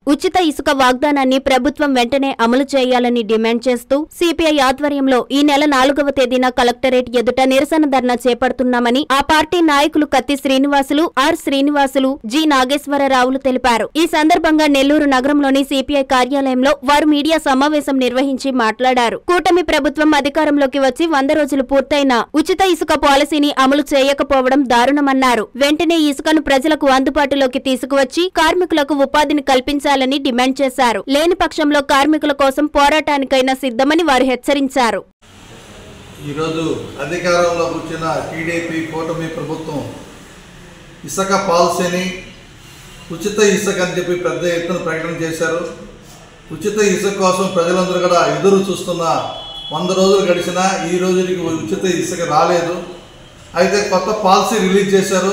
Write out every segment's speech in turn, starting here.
ఉచిత ఇసుక వాగ్దానాన్ని ప్రభుత్వం వెంటనే అమలు చేయాలని డిమాండ్ చేస్తూ సిపిఐ ఆధ్వర్యంలో ఈ నెల 4వ తేదీన కలెక్టరేట్ ఎదుట నిరసన ధర్నా చేపడుతున్నామని ఆ పార్టీ నాయకులు కత్తి శ్రీనివాసులు, ఆర్ శ్రీనివాసులు, జి నాగేశ్వరరావులు తెలిపారు. ఈ సందర్భంగా నెల్లూరు నగరంలోని సిపిఐ కార్యాలయంలో వారు మీడియా సమావేశం నిర్వహించి మాట్లాడారు. కూటమి ప్రభుత్వం అధికారంలోకి వచ్చి 100 రోజులు పూర్తయినా ఉచిత ఇసుక పాలసీని అమలు చేయకపోవడం దారుణమన్నారు. వెంటనే ఇసుకను ప్రజలకు అందుబాటులోకి తీసుకువచ్చి కార్మికులకు ఉపాధిని కల్పించాలని డిమాండ్ చేశారు. లేని పక్షంలో కార్మికుల కోసం పోరాటానికైనా సిద్ధమని వారు హెచ్చరించారు. ఈరోజు అధికారంలోకి వచ్చిన టీడీపీ కూటమి ప్రభుత్వం ఇసుక పాలసీని ఉచిత ఇసుక అని చెప్పి పెద్ద ఎత్తున ప్రకటన చేశారు. ఉచిత ఇసుక కోసం ప్రజలందరూ కూడా ఎదురు చూస్తున్న 100 రోజులు గడిచినా ఈ రోజుకి ఉచిత ఇసుక రాలేదు. అయితే కొత్త పాలసీ రిలీజ్ చేశారు.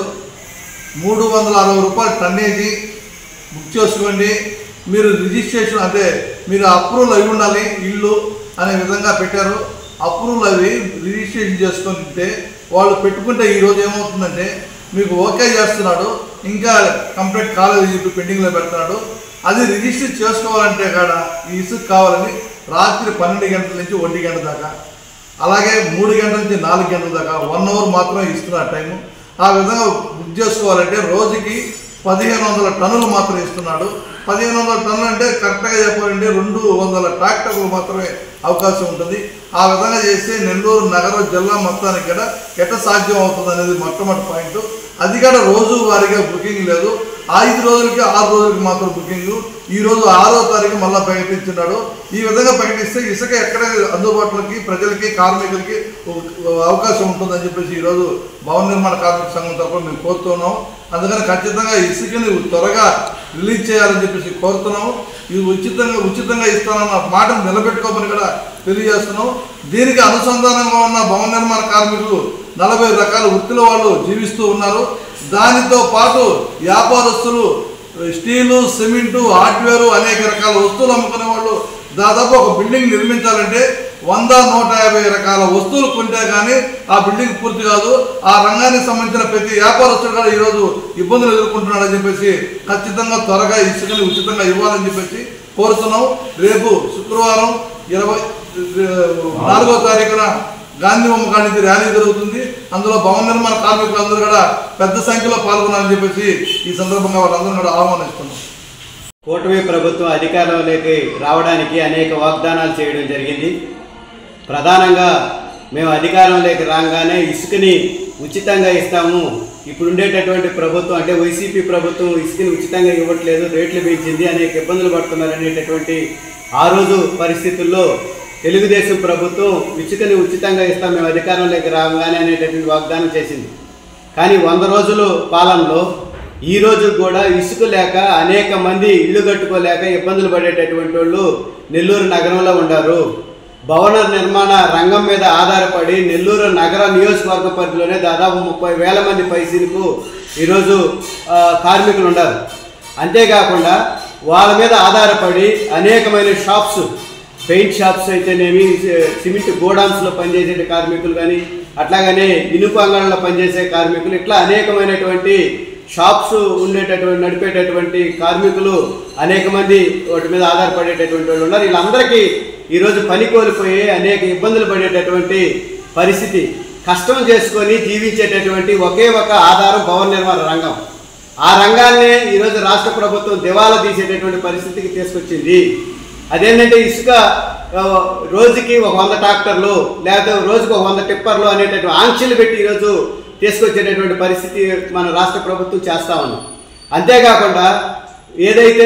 360 రూపాయల టన్నేజీ బుక్ చేసుకోండి, మీరు రిజిస్ట్రేషన్ అంటే మీరు అప్రూవల్ అయి ఉండాలి ఇల్లు అనే విధంగా పెట్టారు. అప్రూవల్ అవి రిజిస్ట్రేషన్ చేసుకుంటే వాళ్ళు పెట్టుకుంటే ఈరోజు ఏమవుతుందంటే మీకు ఓకే చేస్తున్నాడు, ఇంకా కంప్లీట్ కాలేజ్ చెప్పి పెండింగ్లో పెడుతున్నాడు. అది రిజిస్టర్ చేసుకోవాలంటే కాడ ఈ ఇసుక కావాలని రాత్రి 12 గంటల నుంచి 1 గంట దాకా, అలాగే 3 గంటల నుంచి 4 గంటల దాకా 1 అవర్ మాత్రమే ఇస్తున్నారు టైము. ఆ విధంగా బుక్ చేసుకోవాలంటే రోజుకి 1500 టన్నులు మాత్రం ఇస్తున్నాడు. 1500 టన్నులు అంటే కరెక్ట్గా చెప్పాలంటే 200 ట్రాక్టర్లు మాత్రమే అవకాశం ఉంటుంది. ఆ విధంగా చేస్తే నెల్లూరు నగర జిల్లా మొత్తానికి కూడా ఎట్లా సాధ్యం అవుతుంది అనేది మొట్టమొదటి పాయింట్. అది కూడా రోజు వారీగా బుకింగ్ లేదు, 5 రోజులకి 6 రోజులకి మాత్రం బుకింగ్. ఈరోజు 6వ తారీఖు మళ్ళీ ప్రకటించున్నాడు. ఈ విధంగా ప్రకటిస్తే ఇసుక ఎక్కడ అందుబాటులోకి ప్రజలకి కార్మికులకి అవకాశం ఉంటుందని చెప్పేసి ఈరోజు భవన నిర్మాణ కార్మిక సంఘం తరఫున మేము కోరుతున్నాం. అందుకని ఖచ్చితంగా ఇసుకని త్వరగా రిలీజ్ చేయాలని చెప్పేసి కోరుతున్నాము. ఇది ఉచితంగా ఇస్తానన్న మాటను నిలబెట్టుకోమని కూడా తెలియజేస్తున్నాం. దీనికి అనుసంధానంగా ఉన్న భవన నిర్మాణ కార్మికులు 40 రకాల వృత్తుల వాళ్ళు జీవిస్తూ ఉన్నారు. దానితో పాటు వ్యాపారస్తులు స్టీలు, సిమెంటు, హార్డ్వేరు అనేక రకాల వస్తువులు అమ్ముకునే వాళ్ళు దాదాపు ఒక బిల్డింగ్ నిర్మించాలంటే 100-150 రకాల వస్తువులు కొంటే కానీ ఆ బిల్డింగ్ పూర్తి కాదు. ఆ రంగానికి సంబంధించిన ప్రతి వ్యాపారస్తుడు కూడా ఈరోజు ఇబ్బందులు ఎదుర్కొంటున్నాడని చెప్పేసి ఖచ్చితంగా త్వరగా ఇసుకని ఉచితంగా ఇవ్వాలని చెప్పేసి కోరుతున్నాం. రేపు శుక్రవారం 24వ తారీఖున గాంధీ బొమ్మ కాడి నుంచి ర్యాలీ జరుగుతుంది. అందులో భవన నిర్మాణ కార్మికులందరూ కూడా పెద్ద సంఖ్యలో పాల్గొనాలని చెప్పేసి ఈ సందర్భంగా వాళ్ళందరూ కూడా ఆహ్వానిస్తున్నాం. కూటమి ప్రభుత్వం అధికారంలోకి రావడానికి అనేక వాగ్దానాలు చేయడం జరిగింది. ప్రధానంగా మేము అధికారంలోకి రాగానే ఇసుకని ఉచితంగా ఇస్తాము, ఇప్పుడు ఉండేటటువంటి ప్రభుత్వం అంటే వైసీపీ ప్రభుత్వం ఇసుకని ఉచితంగా ఇవ్వట్లేదు, రేట్లు పెంచింది, అనేక ఇబ్బందులు పడుతున్నారు అనేటటువంటి ఆ రోజు పరిస్థితుల్లో తెలుగుదేశం ప్రభుత్వం ఇసుకని ఉచితంగా ఇస్తాం మేము అధికారంలోకి రాగానే అనేటటువంటి వాగ్దానం చేసింది. కానీ 100 రోజుల పాలనలో ఈ రోజు కూడా ఇసుక లేక అనేక మంది ఇల్లు కట్టుకోలేక ఇబ్బందులు పడేటటువంటి వాళ్ళు నెల్లూరు నగరంలో ఉన్నారు. భవన నిర్మాణ రంగం మీద ఆధారపడి నెల్లూరు నగర నియోజకవర్గ పరిధిలోనే దాదాపు 30,000 మంది పైసలకు ఈరోజు కార్మికులు ఉన్నారు. అంతేకాకుండా వాళ్ళ మీద ఆధారపడి అనేకమైన షాప్స్, పెయింట్ షాప్స్ అయితేనేమి, సిమెంట్ గోడౌన్స్లో పనిచేసే కార్మికులు కానీ, అట్లాగనే ఇనుప అంగళ్ళలో పనిచేసే కార్మికులు, ఇట్లా అనేకమైనటువంటి షాప్స్ ఉండేటటువంటి నడిపేటటువంటి కార్మికులు అనేక మంది వాటి మీద ఆధారపడేటటువంటి వాళ్ళు ఉన్నారు. వీళ్ళందరికీ ఈరోజు పని కోల్పోయి అనేక ఇబ్బందులు పడేటటువంటి పరిస్థితి. కష్టం చేసుకొని జీవించేటటువంటి ఒకే ఒక ఆధారం భవన నిర్మాణ రంగం. ఆ రంగాన్నే ఈరోజు రాష్ట్ర ప్రభుత్వం దివాలా తీసేటటువంటి పరిస్థితికి తీసుకొచ్చింది. అదేంటంటే ఇసుక రోజుకి 100 ట్రాక్టర్లు లేకపోతే రోజుకి 100 టిప్పర్లు అనేటటువంటి ఆంక్షలు పెట్టి ఈరోజు తీసుకొచ్చేటటువంటి పరిస్థితి మన రాష్ట్ర ప్రభుత్వం చేస్తూ ఉన్నాం. అంతేకాకుండా ఏదైతే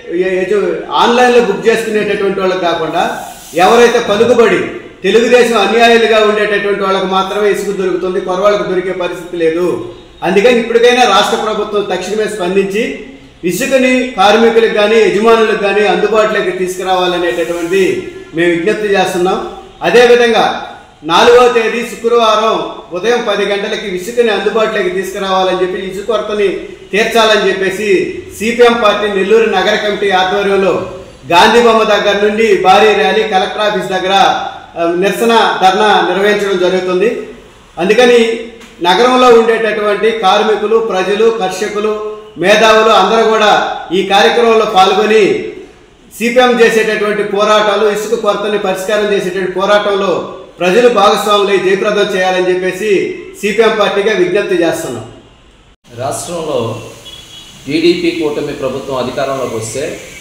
ఆన్లైన్లో బుక్ చేసుకునేటటువంటి వాళ్ళకి కాకుండా ఎవరైతే పలుకుబడి తెలుగుదేశం అన్యాయులుగా ఉండేటటువంటి వాళ్ళకి మాత్రమే ఇసుక దొరుకుతుంది, కొరవాళ్ళకు దొరికే పరిస్థితి లేదు. అందుకని ఇప్పటికైనా రాష్ట్ర ప్రభుత్వం తక్షణమే స్పందించి ఇసుకని కార్మికులకు కానీ యజమానులకు కానీ అందుబాటులోకి తీసుకురావాలనేటటువంటి మేము విజ్ఞప్తి చేస్తున్నాం. అదేవిధంగా 4వ తేదీ శుక్రవారం ఉదయం 10 గంటలకి ఇసుకని అందుబాటులోకి తీసుకురావాలని చెప్పి ఇసుక కొరతని తీర్చాలని చెప్పేసి సిపిఎం పార్టీ నెల్లూరు నగర కమిటీ ఆధ్వర్యంలో గాంధీ బొమ్మ దగ్గర నుండి భారీ ర్యాలీ కలెక్టర్ ఆఫీస్ దగ్గర నిరసన ధర్నా నిర్వహించడం జరుగుతుంది. అందుకని నగరంలో ఉండేటటువంటి కార్మికులు, ప్రజలు, కర్షకులు మేధావులు అందరూ కూడా ఈ కార్యక్రమంలో పాల్గొని సిపిఎం చేసేటటువంటి పోరాటాలు, ఇసుక కొరతని పరిష్కారం చేసేటువంటి పోరాటంలో ప్రజలు భాగస్వాములై జయప్రదం చేయాలని చెప్పేసి సిపిఎం పార్టీగా విజ్ఞప్తి చేస్తున్నాం. రాష్ట్రంలో టీడీపీ కూటమి ప్రభుత్వం అధికారంలోకి వస్తే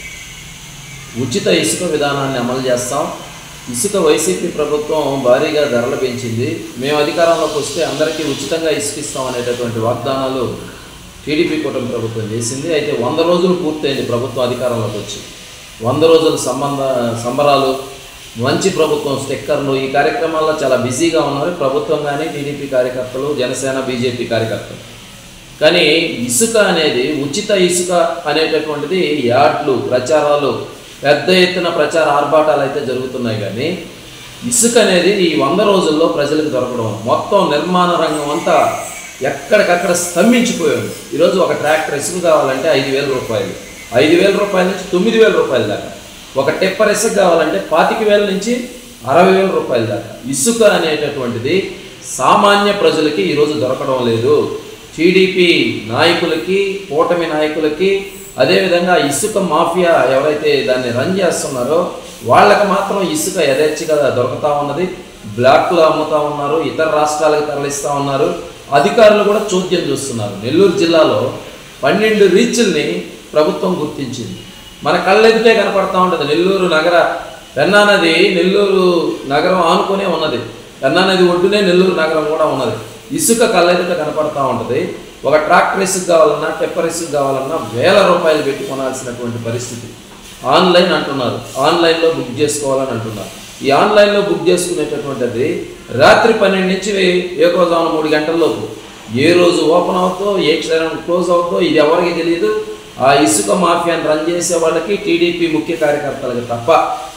ఉచిత ఇసుక విధానాన్ని అమలు చేస్తాం. ఇసుక వైసీపీ ప్రభుత్వం భారీగా ధరలు పెంచింది. మేము అధికారంలోకి వస్తే అందరికీ ఉచితంగా ఇసుక ఇస్తాం అనేటటువంటి వాగ్దానాలు టీడీపీ కూటమి ప్రభుత్వం చేసింది. అయితే 100 రోజులు పూర్తయింది ప్రభుత్వం అధికారంలోకి వచ్చి. 100 రోజుల సంబరాలు, మంచి ప్రభుత్వం స్టిక్కర్లు, ఈ కార్యక్రమాల్లో చాలా బిజీగా ఉన్నారు ప్రభుత్వం కానీ, టీడీపీ కార్యకర్తలు, జనసేన, బీజేపీ కార్యకర్తలు. కానీ ఇసుక అనేది, ఉచిత ఇసుక అనేటటువంటిది యాడ్లు, ప్రచారాలు, పెద్ద ఎత్తున ప్రచార ఆర్భాటాలు అయితే జరుగుతున్నాయి. కానీ ఇసుక అనేది ఈ 100 రోజుల్లో ప్రజలకు దొరకడం, మొత్తం నిర్మాణ రంగం అంతా ఎక్కడికక్కడ స్తంభించిపోయాడు. ఈరోజు ఒక ట్రాక్టర్ ఇసుక కావాలంటే 5,000 రూపాయలు, 5,000 రూపాయల నుంచి 9,000 రూపాయల దాకా. ఒక టిప్పర్ ఇసుక కావాలంటే 25,000 నుంచి 60,000 రూపాయల దాకా. ఇసుక అనేటటువంటిది సామాన్య ప్రజలకి ఈరోజు దొరకడం లేదు. టీడీపీ నాయకులకి, కూటమి నాయకులకి, అదేవిధంగా ఇసుక మాఫియా ఎవరైతే దాన్ని రన్ చేస్తున్నారో వాళ్ళకి మాత్రం ఇసుక యథేచ్ఛగా దొరుకుతూ ఉన్నది. బ్లాక్లో అమ్ముతూ ఉన్నారు, ఇతర రాష్ట్రాలకు తరలిస్తూ ఉన్నారు. అధికారులు కూడా చోద్యం చూస్తున్నారు. నెల్లూరు జిల్లాలో 12 రీచ్ల్ని ప్రభుత్వం గుర్తించింది. మన కళ్ళెదిటే కనపడతా ఉంటుంది. నెల్లూరు నగర పెన్నా నది నెల్లూరు నగరం ఆనుకునే ఉన్నది. పెన్నా నది ఒడ్డునే నెల్లూరు నగరం కూడా ఉన్నది. ఇసుక కళ్ళెదిట కనపడతా ఉంటుంది. ఒక ట్రాక్టర్ ఇసుక కావాలన్నా, టెప్పర్ ఇసుక కావాలన్నా 1000 రూపాయలు పెట్టి కొనాల్సినటువంటి పరిస్థితి. ఆన్లైన్ అంటున్నారు, ఆన్లైన్లో బుక్ చేసుకోవాలని అంటున్నారు. ఈ ఆన్లైన్లో బుక్ చేసుకునేటటువంటిది రాత్రి 12 నుంచి ఏకోజామున 3 గంటల్లోపు ఏ రోజు ఓపెన్ అవుతుందో, ఏ క్షణం క్లోజ్ అవుతుందో ఇది ఎవరికి తెలియదు. ఆ ఇసుక మాఫియాను రన్ చేసే వాళ్ళకి, టీడీపీ ముఖ్య కార్యకర్తలకు తప్ప.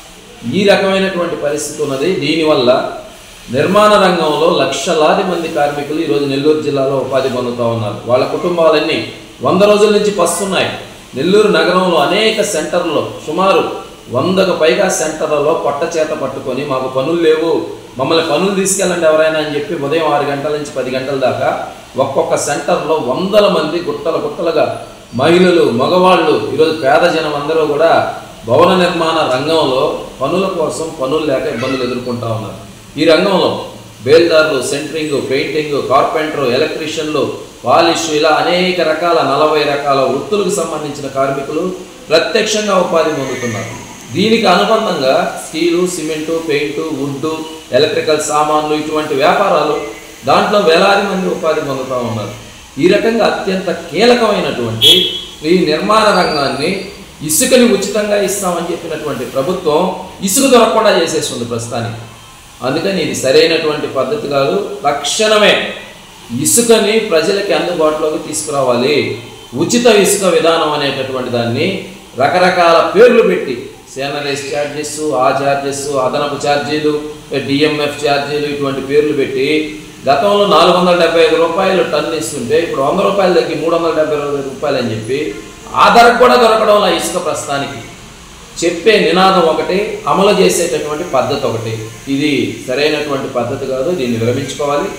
ఈ రకమైనటువంటి పరిస్థితి ఉన్నది. దీనివల్ల నిర్మాణ రంగంలో లక్షలాది మంది కార్మికులు ఈరోజు నెల్లూరు జిల్లాలో ఉపాధి పొందుతూ ఉన్నారు. వాళ్ళ కుటుంబాలన్నీ 100 రోజుల నుంచి పస్తున్నాయి. నెల్లూరు నగరంలో అనేక సెంటర్లో, సుమారు 100కు పైగా సెంటర్లలో పొట్ట చేత పట్టుకొని మాకు పనులు లేవు, మమ్మల్ని పనులు తీసుకెళ్ళండి ఎవరైనా అని చెప్పి ఉదయం 6 గంటల నుంచి 10 గంటల దాకా ఒక్కొక్క సెంటర్లో 100 మంది గుట్టలుగా మహిళలు, మగవాళ్ళు, ఈరోజు పేద జనం అందరూ కూడా భవన నిర్మాణ రంగంలో పనుల కోసం పనులు లేక ఇబ్బందులు ఎదుర్కొంటూ ఉన్నారు. ఈ రంగంలో బేల్దారులు, సెంటరింగ్, పెయింటింగ్, కార్పెంటర్, ఎలక్ట్రీషియన్లు, పాలిష్, ఇలా అనేక రకాల 40 రకాల వృత్తులకు సంబంధించిన కార్మికులు ప్రత్యక్షంగా ఉపాధి పొందుతున్నారు. దీనికి అనుబంధంగా steel, cement, paint, wood, electrical సామాన్లు, ఇటువంటి వ్యాపారాలు, దాంట్లో వేలాది మంది ఉపాధి పొందుతూ ఉన్నారు. ఈ రకంగా అత్యంత కీలకమైనటువంటి ఈ నిర్మాణ రంగాన్ని, ఇసుకని ఉచితంగా ఇస్తామని చెప్పినటువంటి ప్రభుత్వం ఇసుక దొరకకుండా చేసేస్తుంది ప్రస్తుతానికి. అందుకని ఇది సరైనటువంటి పద్ధతి కాదు. తక్షణమే ఇసుకని ప్రజలకి అందుబాటులోకి తీసుకురావాలి. ఉచిత ఇసుక విధానం అనేటటువంటి దాన్ని రకరకాల పేర్లు పెట్టి, సేనరేస్ ఛార్జెస్, ఆ ఛార్జెస్, అదనపు ఛార్జీలు, డిఎంఎఫ్ ఛార్జీలు, ఇటువంటి పేర్లు పెట్టి గతంలో 475 రూపాయలు టన్ను ఇస్తుంటే ఇప్పుడు 100 రూపాయలు తగ్గి 375 రూపాయలు అని చెప్పి ఆ ధరకు కూడా దొరకడం వల్ల ఇసుక ప్రస్తుతానికి చెప్పే నినాదం ఒకటి, అమలు చేసేటటువంటి పద్ధతి ఒకటి. ఇది సరైనటువంటి పద్ధతి కాదు. దీన్ని విరమించుకోవాలి.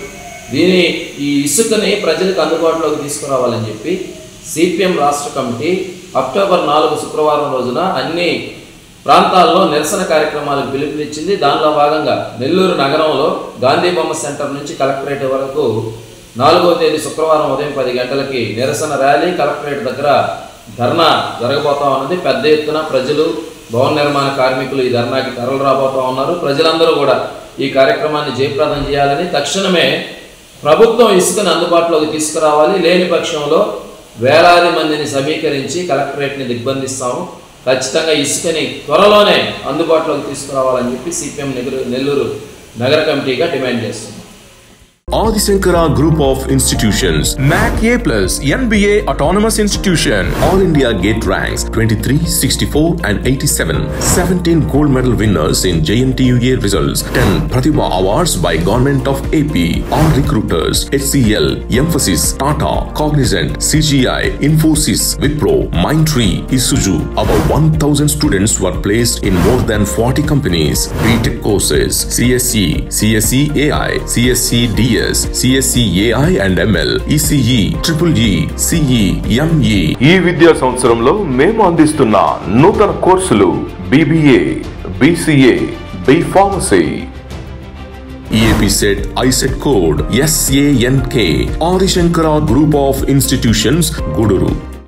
ఈ ఇసుకని ప్రజలకు అందుబాటులోకి తీసుకురావాలని చెప్పి సిపిఎం రాష్ట్ర కమిటీ అక్టోబర్ 4 శుక్రవారం రోజున అన్ని ప్రాంతాల్లో నిరసన కార్యక్రమాలకు పిలుపునిచ్చింది. దానిలో భాగంగా నెల్లూరు నగరంలో గాంధీ బొమ్మ సెంటర్ నుంచి కలెక్టరేట్ వరకు 4వ తేదీ శుక్రవారం ఉదయం 10 గంటలకి నిరసన ర్యాలీ, కలెక్టరేట్ దగ్గర ధర్నా జరగబోతా ఉన్నది. పెద్ద ఎత్తున ప్రజలు, భవన నిర్మాణ కార్మికులు ఈ ధర్నాకి తరలి రాబోతూ ఉన్నారు. ప్రజలందరూ కూడా ఈ కార్యక్రమాన్ని జయప్రదం చేయాలని, తక్షణమే ప్రభుత్వం ఇసుకను అందుబాటులోకి తీసుకురావాలి. లేని పక్షంలో వేలాది మందిని సమీకరించి కలెక్టరేట్ని దిగ్బంధిస్తాము. ఖచ్చితంగా ఇసుకని త్వరలోనే అందుబాటులోకి తీసుకురావాలని చెప్పి సిపిఎం నెల్లూరు నగర కమిటీగా డిమాండ్ చేస్తుంది. Adi Shankara Group of Institutions, NAC A+, NBA Autonomous Institution, All India Gate Ranks 23, 64 and 87, 17 gold medal winners in JNTUA results, 10 Pratibha Awards by Government of AP, all recruiters, HCL, Emphasis, Tata, Cognizant, CGI, Infosys, Wipro, Mindtree, Isuzu. About 1,000 students were placed in more than 40 companies. BTech courses, CSE, CSE AI, CSE DS, BCS, CSE AI and ML, ECE, EEE, CE, ME. ఈ విద్యా సంవత్సరంలో మేము అందిస్తున్న నూతన కోర్సులు BBA, BCA, B Pharmacy. EAP set ISET code SANK. Adi Shankara Group of Institutions, Guduru.